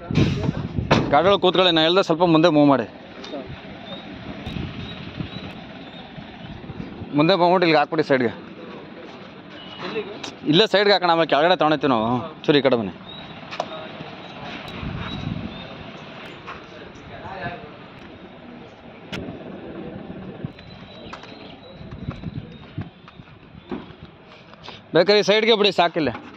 ಗಾಡಿ ಒಳಗೆ ಕೂತ್ಕೊಳ್ಳಿ, ನಾ ಹೇಳ್ದೆ ಸ್ವಲ್ಪ ಮುಂದೆ ಮೂವ್ ಮಾಡಿ. ಮುಂದೆ ಬಂದ್ಬಿಟ್ಟು ಇಲ್ಲಿಗೆ ಹಾಕ್ಬಿಡಿ ಸೈಡ್ಗೆ. ಇಲ್ಲೇ ಸೈಡ್ಗೆ ಹಾಕೋಣ, ಆಮೇಲೆ ಕೆಳಗಡೆ ತೊಗೊಳ್ತೀವಿ ನಾವು. ಚೂರು ಈ ಕಡೆ ಬನ್ನಿ. ಬೇಕಾದ್ರೆ ಸೈಡ್ಗೆ ಬಿಡಿ, ಸಾಕಿಲ್ಲ.